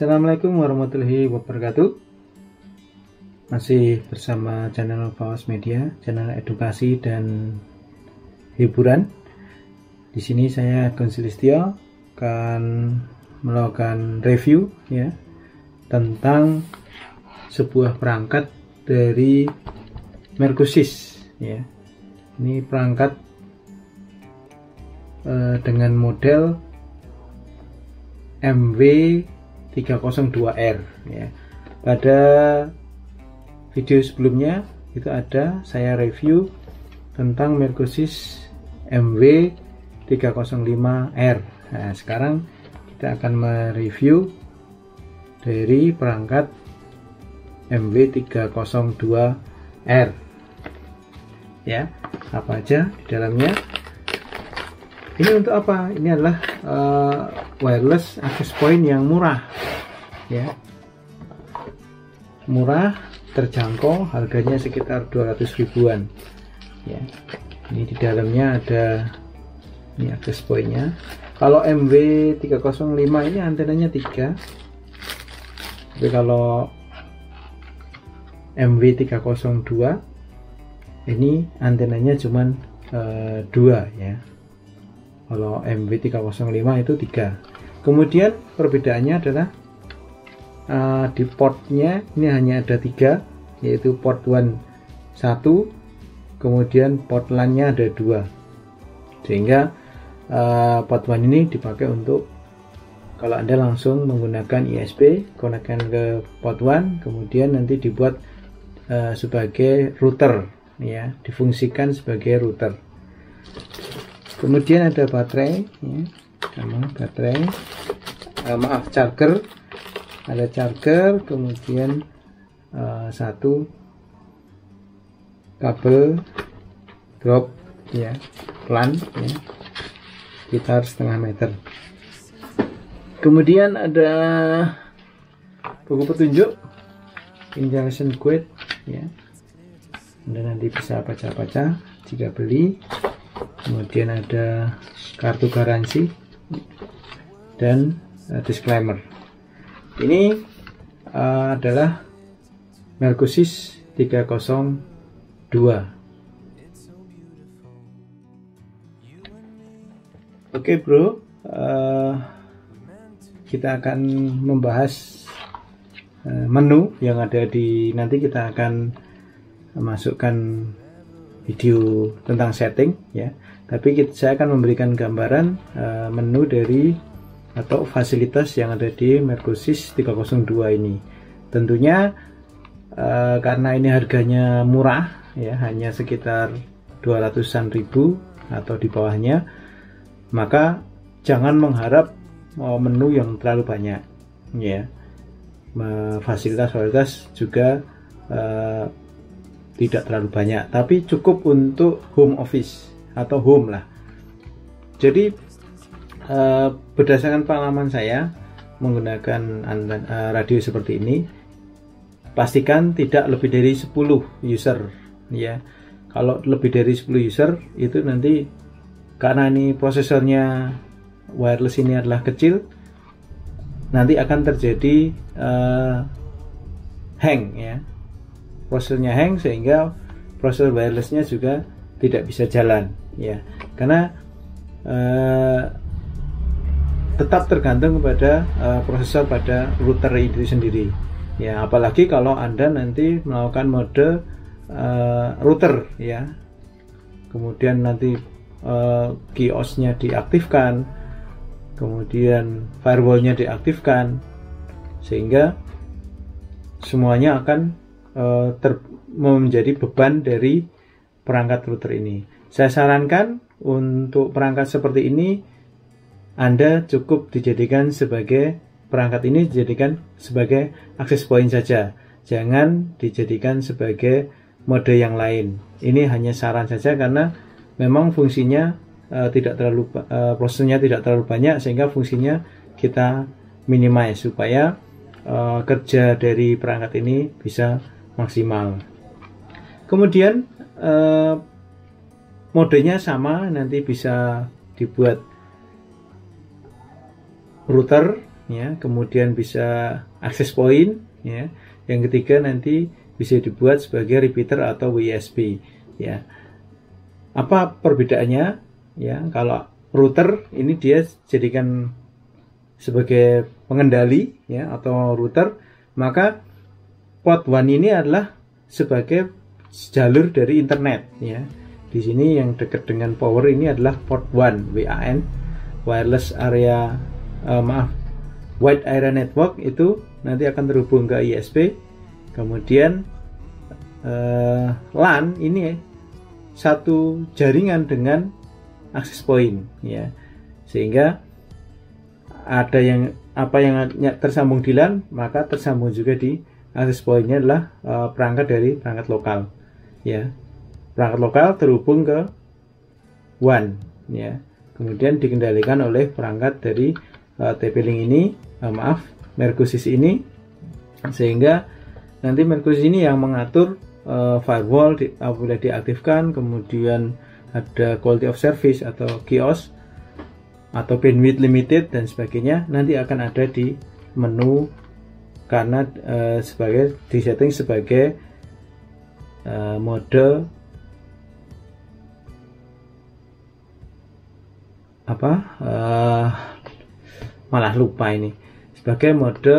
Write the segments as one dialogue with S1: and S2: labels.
S1: Assalamualaikum warahmatullahi wabarakatuh. Masih bersama channel Fawas Media, channel edukasi dan hiburan. Di sini saya Agung Sulistyo akan melakukan review ya tentang sebuah perangkat dari Mercosys ya. Ini perangkat dengan model MW302R ya. Pada video sebelumnya itu ada saya review tentang Mercosys MW305R. Nah, sekarang kita akan mereview dari perangkat MW302R ya. Apa aja di dalamnya? Ini untuk apa? Ini adalah wireless access point yang murah ya, murah, terjangkau, harganya sekitar 200 ribuan ya. Ini di dalamnya ada ini access pointnya. Kalau MW305 ini antenanya 3, tapi kalau MW302 ini antenanya cuman 2 ya. Kalau MW305 itu 3. Kemudian perbedaannya adalah di portnya ini hanya ada 3, yaitu port 1, kemudian port LAN-nya ada 2, sehingga port 1 ini dipakai untuk kalau Anda langsung menggunakan ISP, konekkan ke port 1, kemudian nanti dibuat sebagai router ya, difungsikan sebagai router. Kemudian ada baterai ya, sama baterai, charger, ada charger, kemudian satu kabel drop ya, LAN ya, sekitar setengah meter. Kemudian ada buku petunjuk installation guide ya, Anda nanti bisa baca-baca jika beli. Kemudian ada kartu garansi dan disclaimer. Ini adalah Mercosys 302. Oke bro, kita akan membahas menu yang ada di, nanti kita akan masukkan video tentang setting ya, tapi saya akan memberikan gambaran menu dari atau fasilitas yang ada di Mercosys 302 ini. Tentunya karena ini harganya murah ya, hanya sekitar 200-an ribu atau di bawahnya, maka jangan mengharap menu yang terlalu banyak ya. Fasilitas juga tidak terlalu banyak, tapi cukup untuk home office atau home lah. Jadi berdasarkan pengalaman saya menggunakan radio seperti ini, pastikan tidak lebih dari 10 user ya. Kalau lebih dari 10 user itu nanti, karena ini prosesornya wireless ini adalah kecil, nanti akan terjadi hang ya, prosesornya hang, sehingga prosesor wirelessnya juga tidak bisa jalan ya, karena tetap tergantung kepada prosesor pada router itu sendiri ya. Apalagi kalau Anda nanti melakukan mode router ya, kemudian nanti kiosnya diaktifkan, kemudian firewallnya diaktifkan, sehingga semuanya akan menjadi beban dari perangkat router ini. Saya sarankan untuk perangkat seperti ini Anda cukup dijadikan sebagai perangkat ini dijadikan sebagai access point saja, jangan dijadikan sebagai mode yang lain. Ini hanya saran saja, karena memang fungsinya tidak terlalu prosesnya tidak terlalu banyak, sehingga fungsinya kita minimize supaya kerja dari perangkat ini bisa maksimal. Kemudian modenya sama, nanti bisa dibuat router ya, kemudian bisa access point, ya. Yang ketiga nanti bisa dibuat sebagai repeater atau WSP, ya. Apa perbedaannya? Ya, kalau router ini dia jadikan sebagai pengendali, ya, atau router, maka port 1 ini adalah sebagai jalur dari internet, ya. Di sini yang dekat dengan power ini adalah port 1 WAN, wireless area wide area network, itu nanti akan terhubung ke ISP. Kemudian LAN ini satu jaringan dengan access point, ya. Sehingga ada yang tersambung di LAN, maka tersambung juga di access point-nya adalah perangkat dari perangkat lokal, ya. Perangkat lokal terhubung ke WAN, ya. Kemudian dikendalikan oleh perangkat dari TP-Link ini, Mercosys ini, sehingga nanti Mercosys ini yang mengatur firewall apabila diaktifkan, kemudian ada quality of service atau QoS atau bandwidth limited dan sebagainya, nanti akan ada di menu karena disetting sebagai mode malah lupa ini, sebagai mode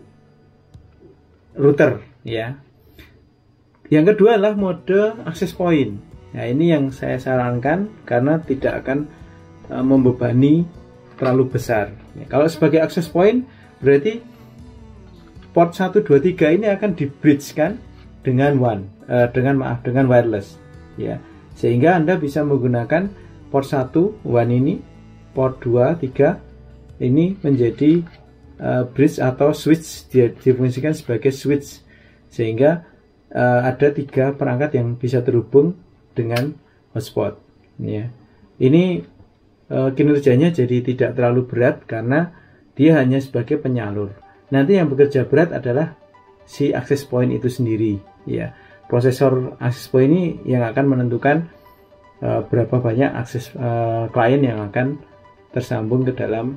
S1: router, ya. Yang kedua adalah mode access point. Nah, ini yang saya sarankan karena tidak akan membebani terlalu besar. Ya, kalau sebagai access point berarti port 1, 2, 3 ini akan di-bridge-kan dengan dengan wireless, ya. Sehingga Anda bisa menggunakan port 1 WAN ini, port 2, 3 ini menjadi bridge atau switch, difungsikan sebagai switch, sehingga ada 3 perangkat yang bisa terhubung dengan hotspot, ya. Ini kinerjanya jadi tidak terlalu berat karena dia hanya sebagai penyalur. Nanti yang bekerja berat adalah si access point itu sendiri, ya. Prosesor access point ini yang akan menentukan berapa banyak akses klien yang akan tersambung ke dalam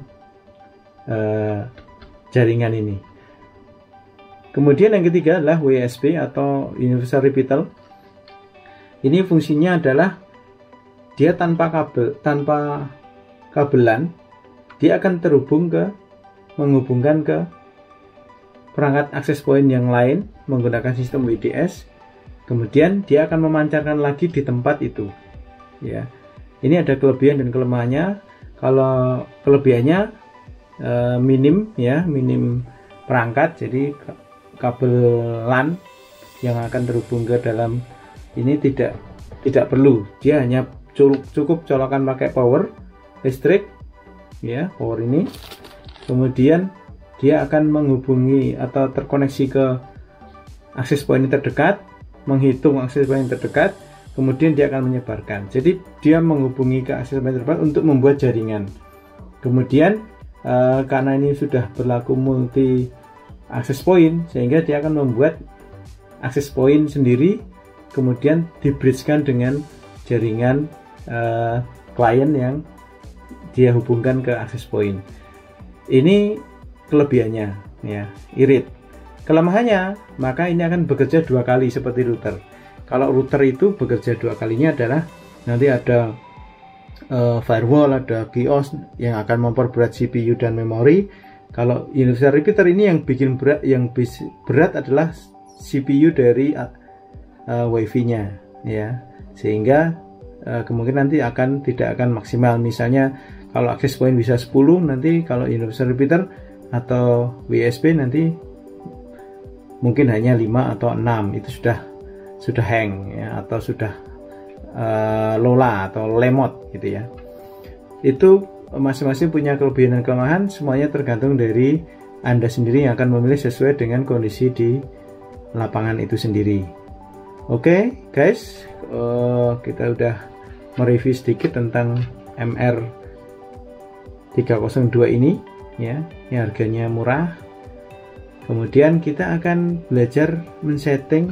S1: jaringan ini. Kemudian yang ketiga adalah WSP atau Universal Repeater. Ini fungsinya adalah dia tanpa kabelan, dia akan menghubungkan ke perangkat access point yang lain menggunakan sistem WDS. Kemudian dia akan memancarkan lagi di tempat itu, ya. Ini ada kelebihan dan kelemahannya. Kalau kelebihannya minim perangkat, jadi kabel LAN yang akan terhubung ke dalam ini tidak perlu, dia hanya cukup colokan pakai power listrik, ya, power ini. Kemudian dia akan menghubungi atau terkoneksi ke access point terdekat, menghitung access point terdekat, kemudian dia akan menyebarkan. Jadi dia menghubungi ke access point terdekat untuk membuat jaringan. Kemudian karena ini sudah berlaku multi access point, sehingga dia akan membuat access point sendiri, kemudian di-bridge-kan dengan jaringan klien yang dia hubungkan ke access point. Ini kelebihannya, ya, irit. Kelemahannya, maka ini akan bekerja 2 kali seperti router. Kalau router itu bekerja 2 kalinya adalah nanti ada firewall, ada QoS yang akan memperberat CPU dan memori. Kalau Universal Repeater ini yang bikin berat adalah CPU dari WiFi-nya, ya. Sehingga kemungkinan nanti tidak akan maksimal. Misalnya kalau access point bisa 10, nanti kalau Universal Repeater atau WSP nanti mungkin hanya 5 atau 6, itu sudah hang, ya, atau sudah lola atau lemot gitu, ya. Itu masing-masing punya kelebihan dan kelemahan, semuanya tergantung dari Anda sendiri yang akan memilih sesuai dengan kondisi di lapangan itu sendiri. Oke, guys, kita udah mereview sedikit tentang MR302 ini, ya. Ini harganya murah. Kemudian kita akan belajar men-setting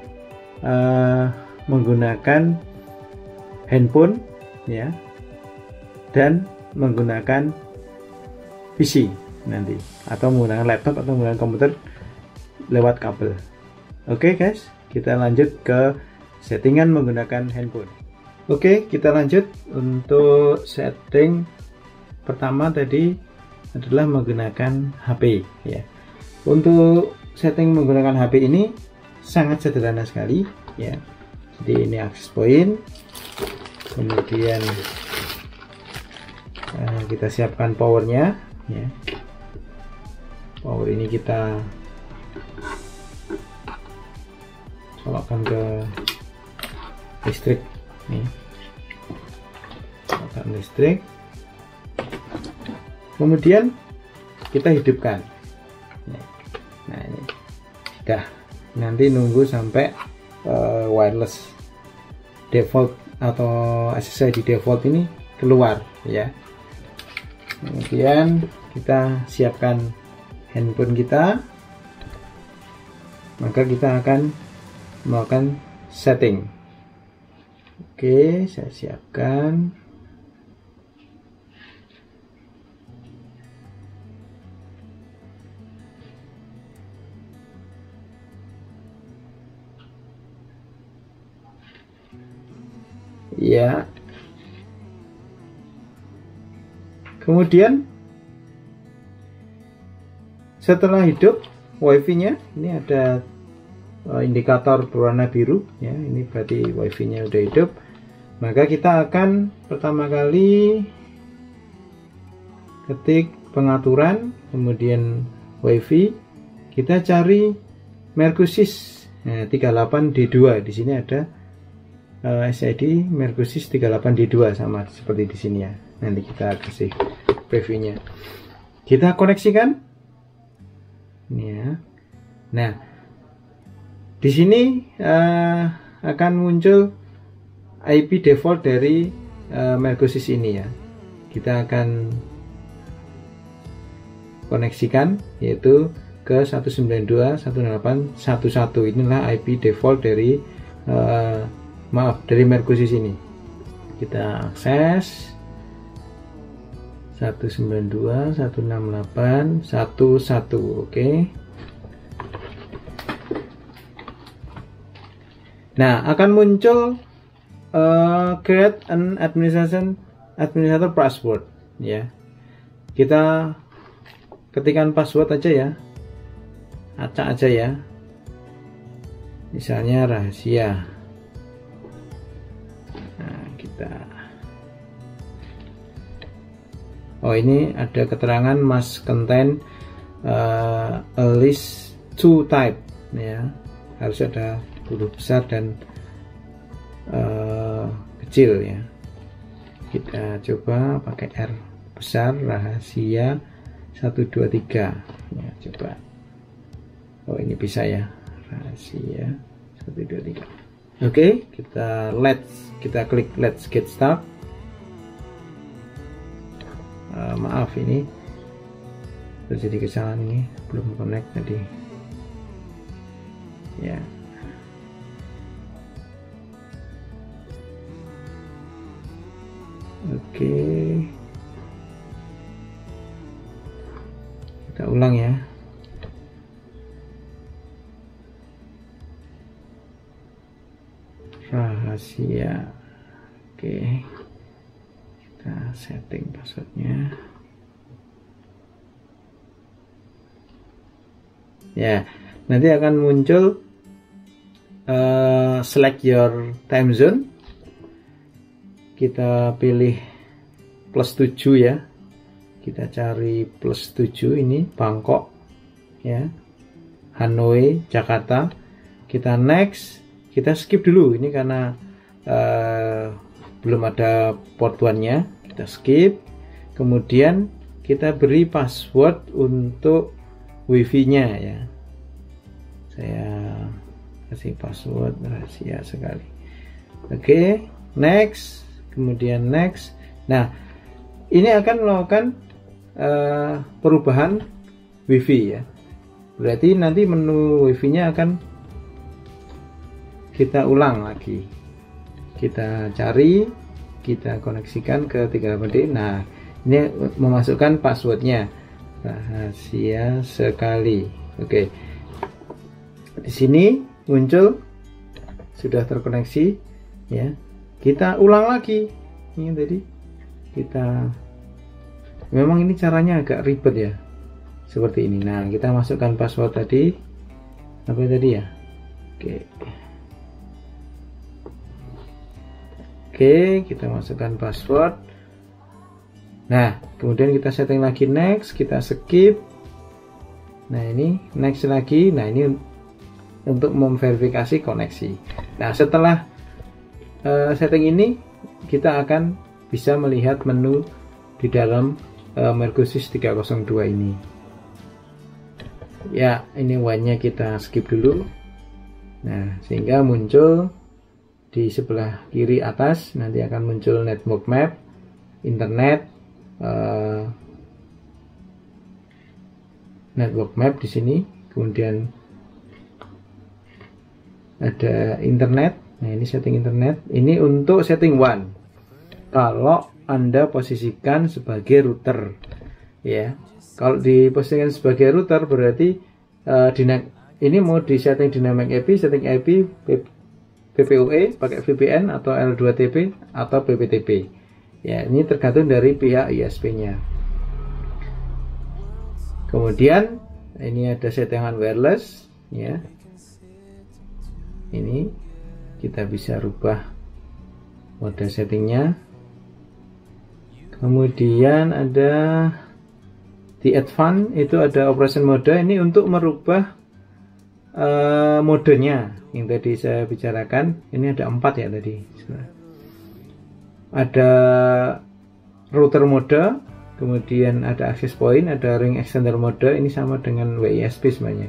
S1: menggunakan handphone, ya, dan menggunakan PC, nanti, atau menggunakan laptop atau menggunakan komputer lewat kabel. Oke guys, kita lanjut ke settingan menggunakan handphone. Oke, kita lanjut untuk setting pertama tadi adalah menggunakan HP ya. Untuk setting menggunakan HP ini sangat sederhana sekali ya. Jadi ini access point, kemudian kita siapkan powernya ya. Power ini kita colokkan ke listrik nih, colokkan listrik, kemudian kita hidupkan. Nah ini dah, nanti nunggu sampai wireless default atau SSID default ini keluar ya. Kemudian kita siapkan handphone kita, maka kita akan melakukan setting. Oke, saya siapkan. Ya. Kemudian setelah hidup wifi-nya, ini ada indikator berwarna biru ya, ini berarti wifi-nya udah hidup. Maka kita akan pertama kali ketik pengaturan, kemudian wifi, kita cari Mercosys 38D2. Di sini ada SID Mercosys 38D2 sama seperti di sini ya. Nanti kita kasih previewnya. Kita koneksikan ini ya. Nah, di sini akan muncul IP default dari Mercosys ini ya. Kita akan koneksikan yaitu ke 192.168.1.1. Inilah IP default dari dari Mercosys ini. Kita akses 192.168.1.1. Oke. Nah, akan muncul create an administrator password ya. Kita ketikkan password aja ya, acak aja ya, misalnya rahasia. Nah, ini ada keterangan must contain at least 2 type ya, harus ada huruf besar dan kecil ya. Kita coba pakai R besar, rahasia 123 ya, coba. Oh, ini bisa ya, rahasia 123. Oke, kita klik let's get start. Maaf, ini terjadi kesalahan, ini belum connect tadi ya. Oke, kita ulang ya. Rahasia. Oke, kita setting passwordnya ya. Nanti akan muncul select your time zone. Kita pilih +7 ya. Kita cari +7, ini Bangkok ya, Hanoi, Jakarta. Kita next, kita skip dulu ini karena belum ada port 1-nya. Kita skip. Kemudian kita beri password untuk wifi-nya ya. Saya kasih password rahasia sekali. Oke, next. Kemudian next. Nah, ini akan melakukan perubahan wifi ya. Berarti nanti menu wifi-nya akan kita ulang lagi. Kita cari, kita koneksikan ke 38D. Nah, ini memasukkan passwordnya. rahasia sekali. Oke, di sini muncul sudah terkoneksi ya. Kita ulang lagi ini tadi, kita memang ini caranya agak ribet ya, seperti ini. Nah, kita masukkan password tadi, apa tadi ya? Oke, kita masukkan password. Nah, kemudian kita setting lagi next, kita skip. Nah, ini next lagi. Nah, ini untuk memverifikasi koneksi. Nah, setelah setting ini, kita akan bisa melihat menu di dalam Mercosys 302 ini. Ya, ini WAN-nya kita skip dulu. Nah, sehingga muncul di sebelah kiri atas nanti akan muncul network map, internet, network map di sini, kemudian ada internet. Nah, ini setting internet. Ini untuk setting WAN. Kalau Anda posisikan sebagai router, ya. Kalau diposisikan sebagai router berarti ini mau di setting dynamic IP, setting IP PPOE pakai VPN atau L2TP atau PPTP. Ya, ini tergantung dari pihak ISP-nya. Kemudian ini ada settingan wireless, ya. Ini kita bisa rubah mode settingnya. Kemudian ada di advanced, itu ada operation mode. Ini untuk merubah modenya yang tadi saya bicarakan. Ini ada 4 ya tadi. Ada router mode, kemudian ada access point, ada ring extender mode. Ini sama dengan WISP sebenarnya.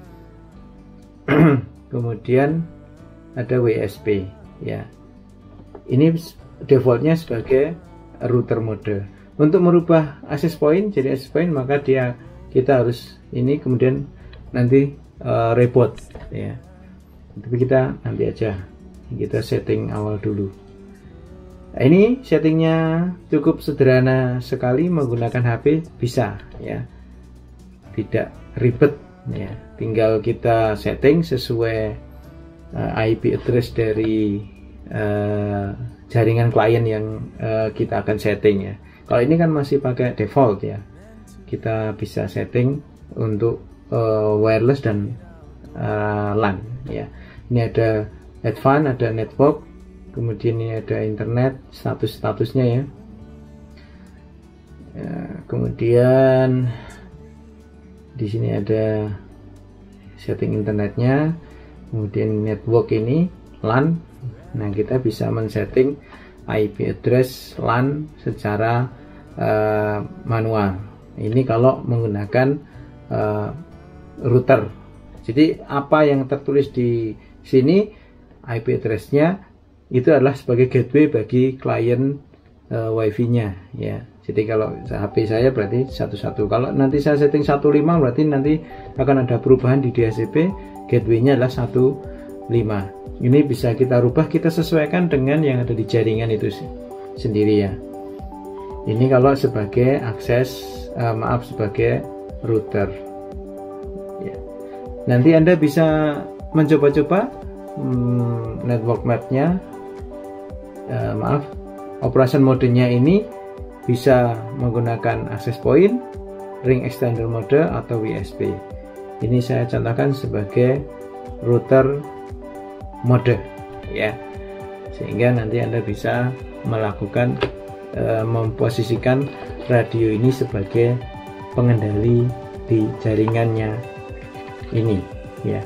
S1: Kemudian ada WSP, ya. Ini defaultnya sebagai router mode. Untuk merubah access point jadi access point, maka kita harus ini, kemudian nanti reboot, ya. Tapi kita nanti aja, kita setting awal dulu. Nah, ini settingnya cukup sederhana sekali, menggunakan HP bisa, ya, tidak ribet, ya. Tinggal kita setting sesuai IP address dari jaringan klien yang kita akan setting, ya. Kalau ini kan masih pakai default, ya. Kita bisa setting untuk wireless dan LAN, ya. Ini ada advanced, ada network, kemudian ini ada internet, statusnya, ya. Kemudian di sini ada setting internetnya, kemudian network ini LAN. Nah, kita bisa men-setting IP address LAN secara manual. Ini kalau menggunakan router. Jadi apa yang tertulis di sini IP address-nya itu adalah sebagai gateway bagi klien WiFi-nya, ya. Jadi kalau HP saya berarti 11. Kalau nanti saya setting 15 berarti nanti akan ada perubahan di DHCP, gateway-nya adalah 15. Ini bisa kita rubah, kita sesuaikan dengan yang ada di jaringan itu sendiri, ya. Ini kalau sebagai akses, sebagai router, ya. Nanti Anda bisa mencoba-coba network map-nya, operation modenya ini bisa menggunakan access point, ring extender mode atau WSP. Ini saya contohkan sebagai router mode, ya, sehingga nanti Anda bisa melakukan memposisikan radio ini sebagai pengendali di jaringannya ini, ya.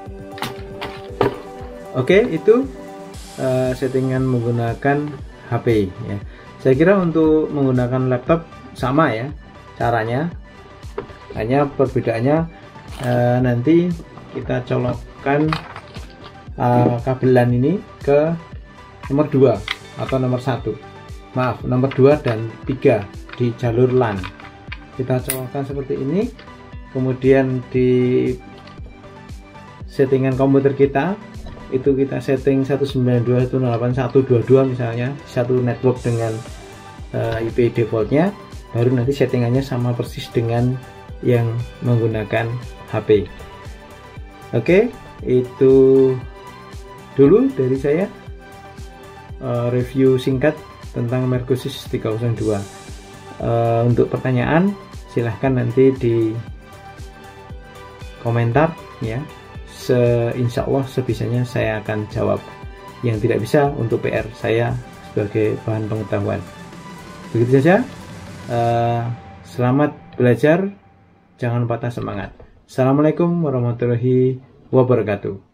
S1: Oke, itu settingan menggunakan HP, ya. Saya kira untuk menggunakan laptop sama, ya, caranya. Hanya perbedaannya nanti kita colokkan kabelan ini ke nomor 2 atau nomor 1. Maaf, nomor 2 dan 3 di jalur LAN. Kita colokkan seperti ini. Kemudian di settingan komputer kita itu kita setting 192.168.122 misalnya, satu network dengan IP defaultnya. baru nanti settingannya sama persis dengan yang menggunakan HP. Oke, itu dulu dari saya review singkat tentang Mercosys 302. Untuk pertanyaan silahkan nanti di komentar ya. Insya Allah sebisanya saya akan jawab. Yang tidak bisa untuk PR saya sebagai bahan pengetahuan. Begitu saja. Selamat belajar, jangan patah semangat. Assalamualaikum warahmatullahi wabarakatuh.